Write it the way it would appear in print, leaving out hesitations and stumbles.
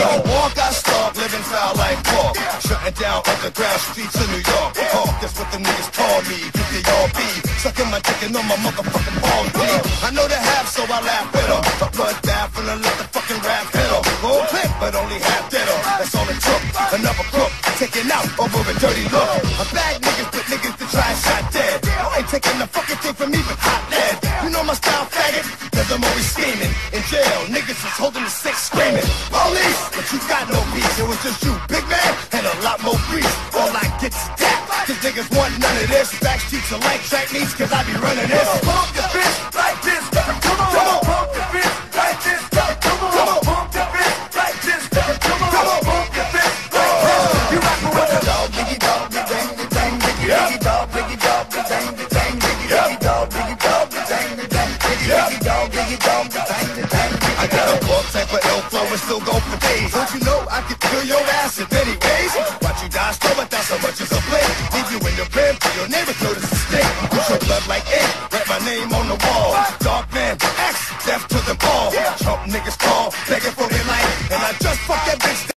don't walk, I stalk, living foul like pork. Shutting down underground streets of New York. Hawk, that's what the niggas call me. Think they all be sucking my dick and on my motherfucking balls be. I know the half, so I laugh with them. But blood down, finna let the fucking rap hit them. Whole clip, but only half dead them. That's all it took. Another crook, taking out over a dirty look. I bag niggas, but niggas to try and shot dead. You ain't taking the fucking thing from me, but hot lead. You know my style, faggot? Cause I'm always scheming. In jail, niggas is holding the sick screaming. Police, but you got no peace. It was just you, big man, and a lot more grease. All I get is that. Cause niggas want none of this. Back streets are like track meets, cause I be running this. Pump your fist like this. Come on, pump your fist like this. Come on, pump your fist like this. Come on, pump your fist like this. You rockin' with the dog, biggie dog, biggie dang, biggie dog, biggie dog, biggie dang, biggie dog, biggie dog, biggie dang, biggie dog, biggie dog, biggie dang. I got a ball type of ill flow and still go for days. Don't you know I can kill your ass in many ways? Watch you die slow without so much as a blade. Leave you in your bed till your neighbors notice the stink. Put your blood like ink, write my name on the wall. Dark man, X, death to them all. Trump niggas